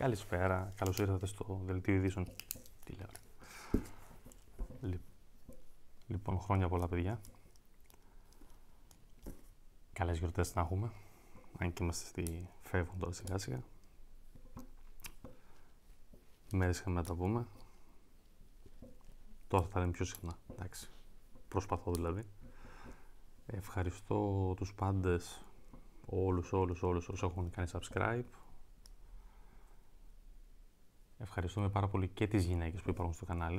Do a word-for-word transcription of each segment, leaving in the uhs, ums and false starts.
Καλησπέρα, καλώς ήρθατε στο δελτίο ειδήσεων. Τι λέω. Λοιπόν, χρόνια πολλά, παιδιά. Καλές γιορτές να έχουμε. Αν και είμαστε στη φεύγουν τώρα σιγά σιγά. Μέρες είχαμε να τα πούμε. Τώρα θα τα λέμε πιο συχνά. Εντάξει. Προσπαθώ δηλαδή. Ευχαριστώ τους πάντες, όλους, όλους, όλους όσους έχουν κάνει subscribe. Ευχαριστούμε πάρα πολύ και τις γυναίκες που υπάρχουν στο κανάλι.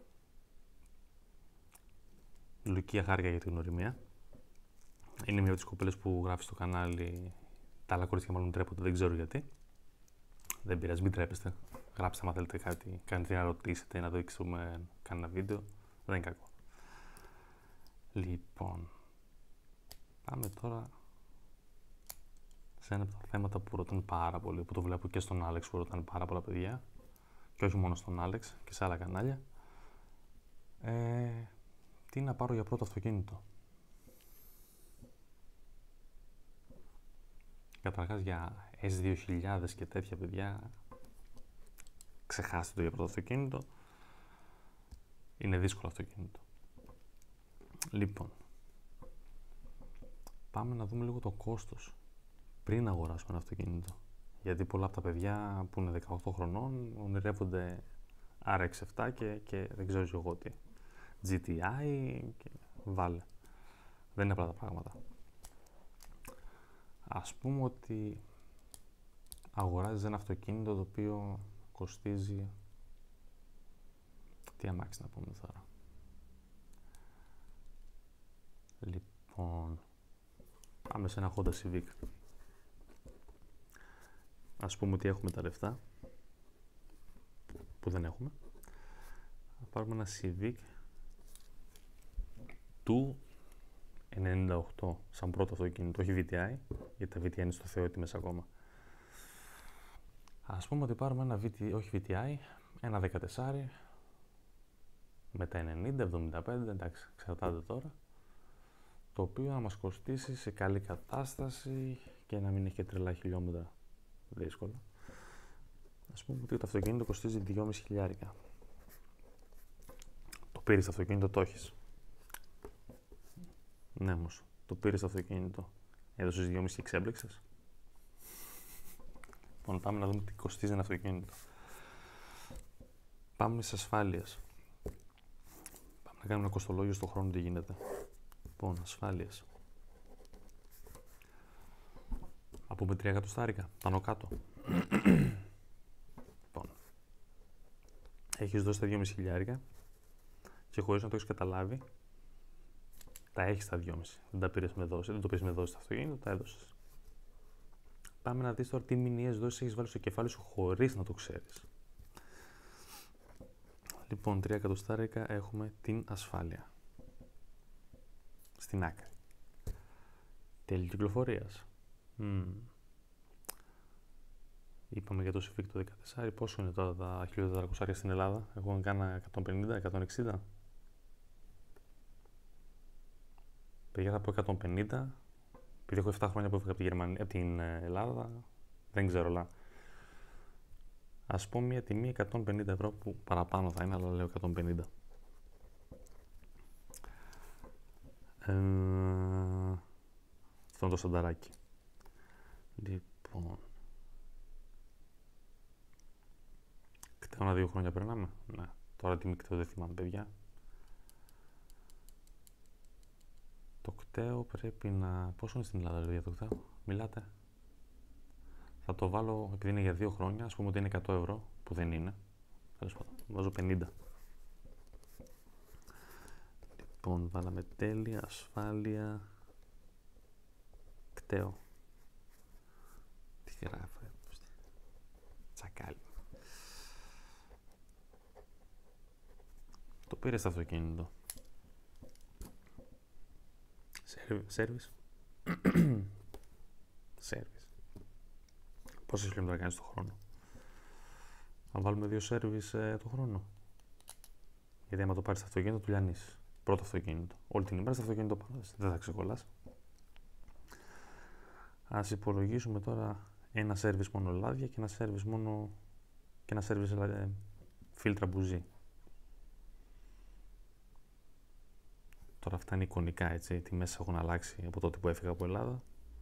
Λουκία, χάρηκα για την γνωριμία. Είναι μια από τις κοπέλες που γράφει στο κανάλι. Τα άλλα κορίτσια μάλλον τρέπονται, δεν ξέρω γιατί. Δεν πειράζει, μην τρέπεστε. Γράψτε αν θέλετε κάτι, κάνετε να ρωτήσετε, να δείξουμε κανένα βίντεο. Δεν είναι κακό. Λοιπόν, πάμε τώρα σε ένα από τα θέματα που ρωτάνε πάρα πολύ, που το βλέπω και στον Άλεξ που ρωτάνε πάρα πολλά παιδιά. Και όχι μόνο στον Άλεξ, και σε άλλα κανάλια. Ε, τι να πάρω για πρώτο αυτοκίνητο. Καταρχάς για ες δύο χιλιάδες και τέτοια παιδιά, ξεχάστε το για πρώτο αυτοκίνητο. Είναι δύσκολο αυτοκίνητο. Λοιπόν, πάμε να δούμε λίγο το κόστος πριν αγοράσουμε ένα αυτοκίνητο. Γιατί πολλά από τα παιδιά που είναι δεκαοκτώ χρονών ονειρεύονται αρ εξ επτά και, και δεν ξέρω εγώ τι. τζι τι άι και βάλε. Δεν είναι απλά τα πράγματα. Ας πούμε ότι αγοράζεις ένα αυτοκίνητο το οποίο κοστίζει... Τι αμάξι να πούμε τώρα. Λοιπόν, πάμε σε ένα Honda Civic. Ας πούμε ότι έχουμε τα λεφτά που δεν έχουμε. Θα πάρουμε ένα Civic του ενενήντα οκτώ σαν πρώτο αυτοκίνητο, όχι βι τι άι, γιατί τα βι τι άι είναι στο Θεό έτοιμες ακόμα. Ας πούμε ότι πάρουμε ένα βι τι άι, όχι βι τι άι, ένα δεκατέσσερα με τα ενενήντα, εβδομήντα πέντε, εντάξει, εξαρτάται τώρα, το οποίο να μας κοστίσει σε καλή κατάσταση και να μην έχει και τρελά χιλιόμετρα. Δύσκολο. Ας πούμε ότι το αυτοκίνητο κοστίζει δυόμισι χιλιάρικα. Το πήρες το αυτοκίνητο, το έχεις. Ναι, όμως, το πήρες το αυτοκίνητο, έδωσες δυόμισι και ξέμπλεξες. Λοιπόν, πάμε να δούμε τι κοστίζει ένα αυτοκίνητο. Πάμε στις ασφάλειες. Πάμε να κάνουμε ένα κοστολόγιο στον χρόνο τι γίνεται. Λοιπόν, ασφάλειες. Να πούμε τρία εκατοστάρικα, πάνω κάτω. Λοιπόν, έχεις δώσει τα δυόμισι χιλιάρικα και χωρίς να το έχεις καταλάβει, τα έχεις τα δυόμισι. Δεν τα πήρες με δόση, δεν το πήρες με δόση στο αυτοκίνητο, τα έδωσες. Πάμε να δεις τώρα τι μηνιαίες δόσεις έχεις βάλει στο κεφάλι σου χωρίς να το ξέρεις. Λοιπόν, τρία εκατοστάρικα έχουμε την ασφάλεια. Στην άκρη. Τέλη κυκλοφορίας. Mm. Είπαμε για το Civic το δεκατέσσερα, πόσο είναι τώρα τα χίλια τετρακόσια στην Ελλάδα, εγώ κάνα εκατόν πενήντα, εκατόν εξήντα. Παιδιά θα πω εκατόν πενήντα, επειδή έχω επτά χρόνια που έφυγα από, τη Γερμανία, από την Ελλάδα, δεν ξέρω, αλλά ας πω μια τιμή εκατόν πενήντα ευρώ που παραπάνω θα είναι, αλλά λέω εκατόν πενήντα. Ε, αυτό είναι το σανταράκι. Λοιπόν, κταίωνα δύο χρόνια περνάμε. Ναι, τώρα τι κταίω δεν θυμάμαι, παιδιά. Το κταίω πρέπει να... Πόσο είναι στην Ελλάδα για το κταίω, μιλάτε. Θα το βάλω, επειδή είναι για δύο χρόνια, ας πούμε ότι είναι εκατό ευρώ, που δεν είναι. Τέλος πάντων, βάζω πενήντα. Λοιπόν, βάλαμε τέλη, ασφάλεια, κταίω. Τι γράφω, τσακάλι. Το πήρες το αυτοκίνητο. Σέρβις. Σέρβις. Πόσες χιλιόμετρα κάνεις το χρόνο. Θα βάλουμε δύο σέρβις ε, το χρόνο. Γιατί άμα το πάρεις το αυτοκίνητο, του λιανίσεις. Πρώτο αυτοκίνητο. Όλη την ημέρα στο αυτοκίνητο πάνω. Δεν θα ξεκολλάς. Ας υπολογίσουμε τώρα ένα σέρβις μόνο λάδια και ένα σέρβις μόνο και ένα σερβις ε, φίλτρα μπουζί. Τώρα αυτά είναι εικονικά, έτσι, οι τιμές έχουν αλλάξει από τότε που έφυγα από Ελλάδα.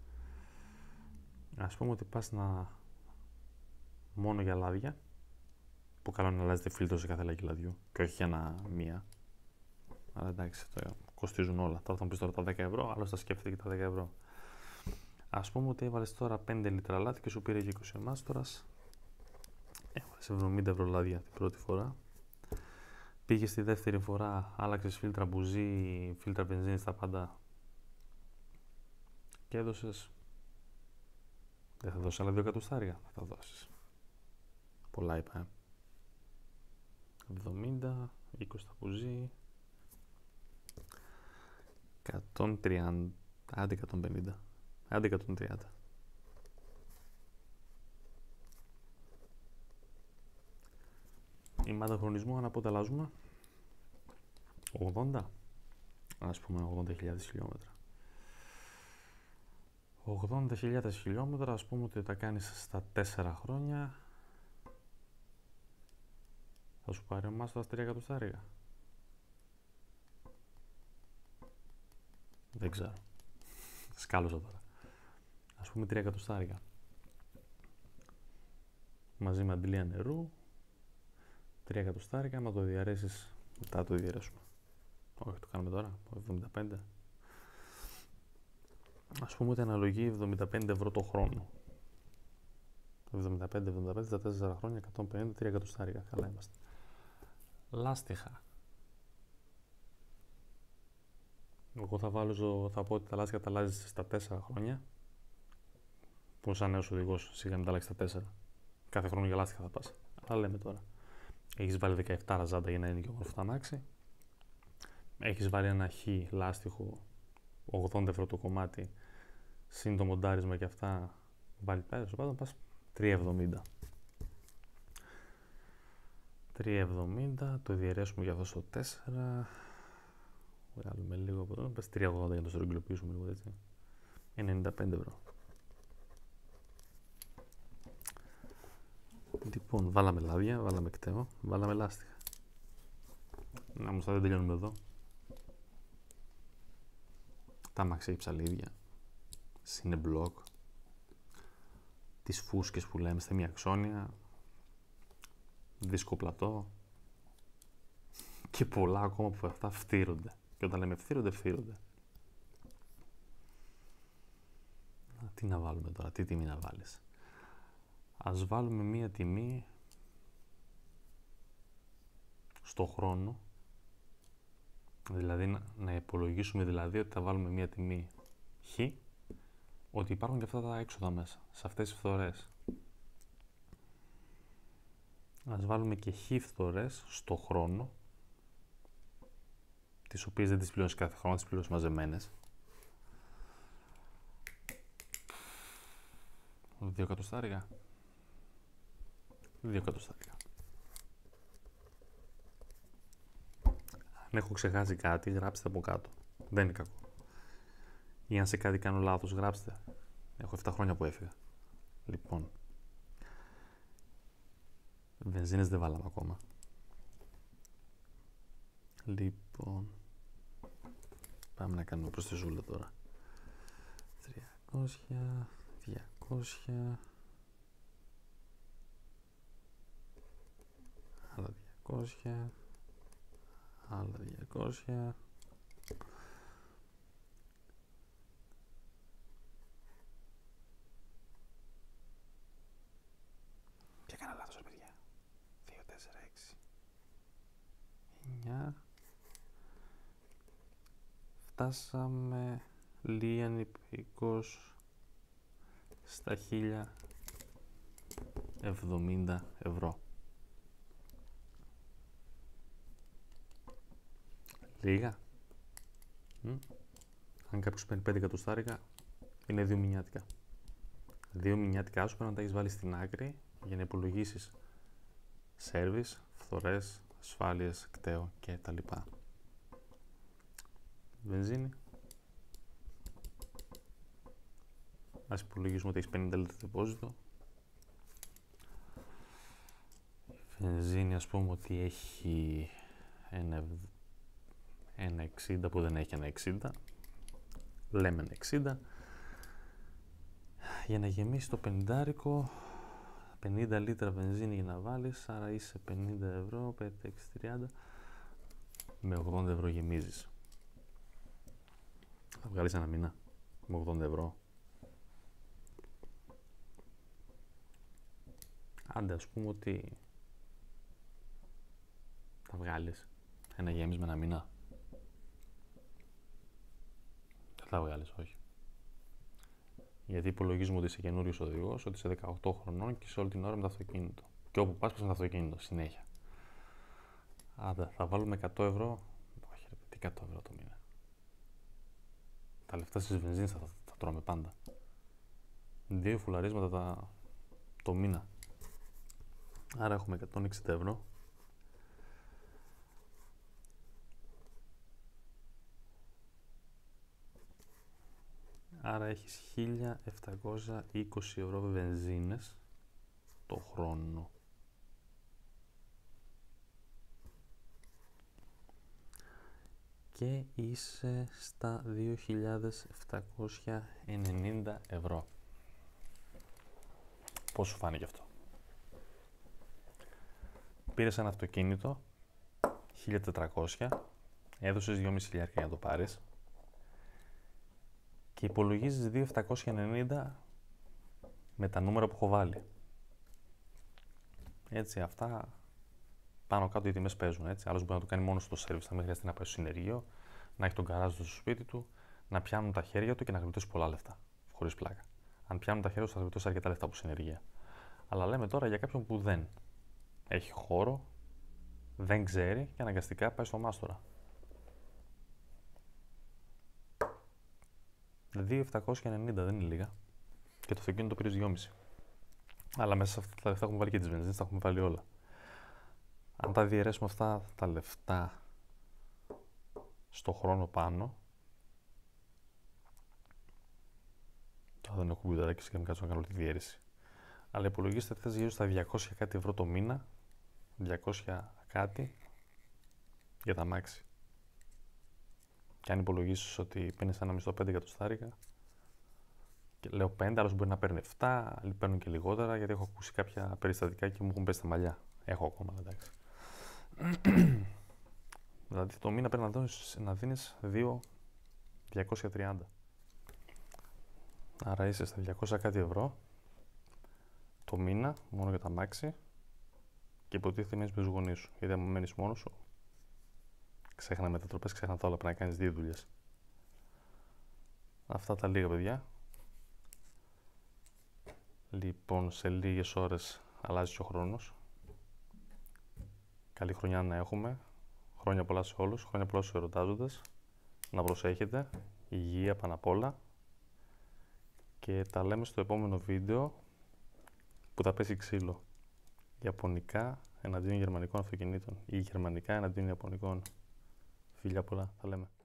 Ας πούμε ότι πας να... μόνο για λάδια, που καλό είναι να αλλάζετε φίλτρο σε κάθε λάκι λαδιού και όχι για ένα μία. Αλλά εντάξει, το κοστίζουν όλα. Τώρα θα μου πεις τώρα τα δέκα ευρώ, άλλος θα σκέφτεται και τα δέκα ευρώ. Ας πούμε ότι έβαλες τώρα πέντε λίτρα λάδι και σου πήρε και είκοσι μάστορας. Έβαλες εβδομήντα ευρώ λάδια την πρώτη φορά. Πήγες τη δεύτερη φορά, άλλαξες φίλτρα μπουζί, φίλτρα βενζίνη, τα πάντα. Και έδωσες... Δεν θα δώσεις άλλα δύο εκατοστάρια, θα τα δώσεις. Πολλά είπα, ε. εβδομήντα, είκοσι τα μπουζί, εκατόν τριάντα, άντε εκατόν πενήντα, άντε εκατόν τριάντα. Η μάδα χρονισμού, ανά πότε αλλάζουμε, ογδόντα, ας πούμε ογδόντα χιλιάδες χιλιόμετρα. ογδόντα χιλιάδες χιλιόμετρα, ας πούμε ότι τα κάνεις στα τέσσερα χρόνια, θα σου πάρει ο μάστορας τρία εκατοστάρια. Δεν ξέρω. Σκάλωσα τώρα. Ας πούμε τρία εκατοστάρια. Μαζί με αντιλία νερού, τρία εκατοστάρια, άμα το διαρρέσεις, μετά το διαρρέσουμε. Όχι, το κάνουμε τώρα, εβδομήντα πέντε. Ας πούμε ότι αναλογεί εβδομήντα πέντε ευρώ το χρόνο. εβδομήντα πέντε εβδομήντα πέντε στα τέσσερα χρόνια, εκατόν πενήντα, τρία εκατοστάρια. Καλά είμαστε. Λάστιχα. Εγώ θα βάλω, θα πω ότι τα λάστιχα τα αλλάζεις στα τέσσερα χρόνια. Που σαν νέος οδηγός σιγά μην τα αλλάξεις στα τέσσερα. Κάθε χρόνο για λάστιχα θα πας. Αλλά λέμε τώρα. Έχεις βάλει δεκαεπτά ραζάντα για να είναι και όμορφο το αμάξι. Έχεις βάλει ένα χ λάστιχο ογδόντα ευρώ το κομμάτι. Συν το μοντάρισμα και αυτά. Βάλει πέρα στο πάνω, πας τρία εβδομήντα. τρία εβδομήντα, το διαιρέσουμε για αυτό στο τέσσερα. Βγάλουμε λίγο από εδώ, πας τρία ογδόντα για να το στρογγυλοποιήσουμε λίγο έτσι. ενενήντα πέντε ευρώ. Λοιπόν, βάλαμε λάδια, βάλαμε κταίο, βάλαμε λάστιχα. Να μου στα δεν τελειώνουμε εδώ. Τα μαξί ψαλίδια, συνεμπλοκ, τις φούσκες που λέμε στα μία αξόνια, δίσκο πλατό και πολλά ακόμα που αυτά φτύρονται. Και όταν λέμε φτύρονται, φτύρονται. Τι να βάλουμε τώρα, τι τιμή να βάλεις. Ας βάλουμε μία τιμή στο χρόνο, δηλαδή να, να υπολογίσουμε δηλαδή ότι θα βάλουμε μία τιμή χ, ότι υπάρχουν και αυτά τα έξοδα μέσα, σε αυτές τις φθορές. Ας βάλουμε και χ φθορές στο χρόνο, τις οποίες δεν τις πληρώνεις κάθε χρόνο, τις πληρώνεις μαζεμένες. Δύο εκατοστάρια. Δύο εκατοστάρια. Αν έχω ξεχάσει κάτι, γράψτε από κάτω. Δεν είναι κακό. Ή αν σε κάτι κάνω λάθος, γράψτε. Έχω επτά χρόνια που έφυγα. Λοιπόν. Βενζίνες δεν βάλαμε ακόμα. Λοιπόν. Πάμε να κάνουμε προς τη ζούλα τώρα. τριακόσια, διακόσια. Άλλα διακόσια. Άλλα διακόσια. Και έκανα λάθος ρε παιδιά. δύο, τέσσερα, έξι. εννιά. Φτάσαμε λίαν υπηκός στα χίλια εβδομήντα ευρώ. Λίγα. Μ? Αν κάποιος παίρνει πέντε εκατοστάρικα, είναι δύο μηνιάτικα. Δύο μηνιάτικα σου πρέπει να τα έχεις βάλει στην άκρη για να υπολογίσεις σέρβις, φθορές, ασφάλειες, κταίο και τα λοιπά. Βενζίνη. Ας υπολογίσουμε ότι έχεις πενήντα λίτρα δεπόζιτο. βενζίνη ας πούμε ότι έχει ένα, ένα εξήντα που δεν έχει ένα εξήντα. Λέμε ένα εξήντα. Για να γεμίσει το πενηντάρικο, πενήντα λίτρα βενζίνη για να βάλεις, άρα είσαι πενήντα ευρώ, πέντε, έξι, τριάντα, με ογδόντα ευρώ γεμίζεις. Θα βγάλεις ένα μήνα με ογδόντα ευρώ. Άντε ας πούμε ότι θα βγάλεις ένα γέμισμα ένα μήνα. Δεν θα βγάλεις, όχι. Γιατί υπολογίζουμε ότι είσαι καινούριος οδηγός, ότι είσαι δεκαοκτώ χρονών και σε όλη την ώρα με το αυτοκίνητο. Και όπου πας, πας με το αυτοκίνητο, συνέχεια. Άντε, θα βάλουμε εκατό ευρώ. Όχι, ρε, τι εκατό ευρώ το μήνα. Τα λεφτά στις βενζίνες θα, θα τρώμε πάντα. Δύο φουλαρίσματα τα, το μήνα. Άρα έχουμε εκατόν εξήντα ευρώ. Άρα έχεις χίλια επτακόσια είκοσι ευρώ βενζίνες το χρόνο. Και είσαι στα δύο χιλιάδες επτακόσια ενενήντα ευρώ. Πώς σου φάνηκε αυτό? Πήρες ένα αυτοκίνητο χίλια τετρακόσια, έδωσες δυόμισι χιλιάδες για να το πάρεις και υπολογίζεις δύο χιλιάδες επτακόσια ενενήντα με τα νούμερα που έχω βάλει. Έτσι, αυτά πάνω κάτω οι τιμές παίζουν. Έτσι. Άλλος μπορεί να το κάνει μόνο στο σέρβις, θα μην χρειάζεται να πάει στο συνεργείο, να έχει τον γκαράζ του στο σπίτι του, να πιάνουν τα χέρια του και να γλιτώσει πολλά λεφτά. Χωρίς πλάκα. Αν πιάνουν τα χέρια του, θα γλιτώσει αρκετά λεφτά από συνεργεία. Αλλά λέμε τώρα για κάποιον που δεν έχει χώρο, δεν ξέρει και αναγκαστικά πάει στο μάστορα. δύο χιλιάδες επτακόσια ενενήντα δεν είναι λίγα. Και το αυτοκίνητο πήρε δυόμισι. Αλλά μέσα σε αυτά τα λεφτά έχουμε βάλει και τις βενζίνες, τα έχουμε βάλει όλα. Αν τα διαιρέσουμε αυτά τα λεφτά στο χρόνο πάνω, τώρα δεν έχω κουμπιδαράκι και μην κάτσω να κάνω τη διαίρεση. Αλλά υπολογίστε ότι θες γύρω στα διακόσια κάτι ευρώ το μήνα, διακόσια κάτι για τα μάξι. Και αν υπολογίσεις ότι παίρνεις ένα μισθό πέντε εκατοστάρικα, και λέω πέντε, άλλος μπορεί να παίρνει επτά, άλλοι παίρνουν και λιγότερα, γιατί έχω ακούσει κάποια περιστατικά και μου έχουν πέσει τα μαλλιά. Έχω ακόμα, εντάξει. Δηλαδή το μήνα πρέπει να δίνεις, να δίνεις δύο χιλιάδες διακόσια τριάντα. Άρα είσαι στα διακόσια κάτι ευρώ το μήνα, μόνο για τα μάξι, και υποτίθεται μένεις με τους γονείς σου. Γιατί αν μένεις μόνος σου, ξέχνα μετατροπές, ξέχνα τα όλα, πρέπει να κάνεις δύο δουλειές. Αυτά τα λίγα, παιδιά. Λοιπόν, σε λίγες ώρες αλλάζει και ο χρόνος. Καλή χρονιά να έχουμε. Χρόνια πολλά σε όλους. Χρόνια πολλά στους ερωτάζοντες. Να προσέχετε. Υγεία πάνω απ' όλα. Και τα λέμε στο επόμενο βίντεο που θα πέσει ξύλο. Ιαπωνικά εναντίον γερμανικών αυτοκινήτων. Ή γερμανικά εναντίον ιαπωνικών. Φιλιά πολλά. Τα λέμε.